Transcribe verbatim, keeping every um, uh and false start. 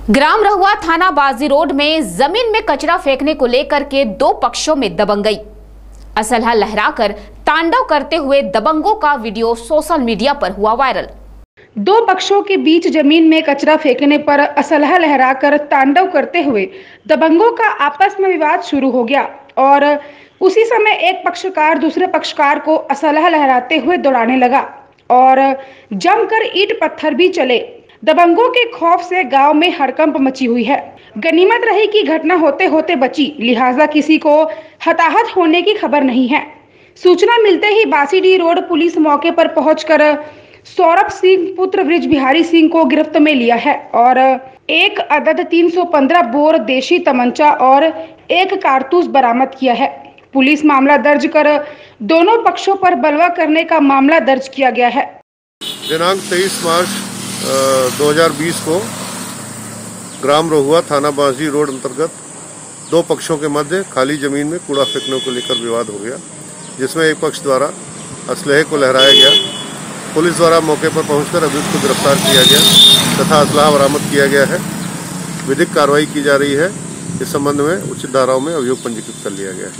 ग्राम रहुआ थाना बाजी रोड में जमीन में कचरा फेंकने को लेकर के दो पक्षों में दबंगई। असलहा लहराकर तांडव करते हुए दबंगों का वीडियो सोशल मीडिया पर हुआ वायरल। दो पक्षों के बीच जमीन में कचरा फेंकने पर असलहा लहराकर तांडव करते हुए दबंगों का आपस में विवाद शुरू हो गया और उसी समय एक पक्षकार दूसरे पक्षकार को असलहा लहराते हुए दौड़ाने लगा और जमकर ईंट पत्थर भी चले। दबंगों के खौफ से गांव में हड़कंप मची हुई है। गनीमत रही कि घटना होते होते बची, लिहाजा किसी को हताहत होने की खबर नहीं है। सूचना मिलते ही बासीडीह रोड पुलिस मौके पर पहुंचकर सौरभ सिंह पुत्र ब्रिज बिहारी सिंह को गिरफ्त में लिया है और एक अदद तीन सौ पंद्रह बोर देशी तमंचा और एक कारतूस बरामद किया है। पुलिस मामला दर्ज कर दोनों पक्षों पर बलवा करने का मामला दर्ज किया गया है। दिनांक तेईस मार्च दो हज़ार बीस को ग्राम रहुआ थाना बाजी रोड अंतर्गत दो पक्षों के मध्य खाली जमीन में कूड़ा फेंकने को लेकर विवाद हो गया, जिसमें एक पक्ष द्वारा असलहे को लहराया गया। पुलिस द्वारा मौके पर पहुंचकर अभियुक्त को गिरफ्तार किया गया तथा असलहा बरामद किया गया है। विधिक कार्रवाई की जा रही है। इस संबंध में उचित धाराओं में अभियोग पंजीकृत कर लिया गया है।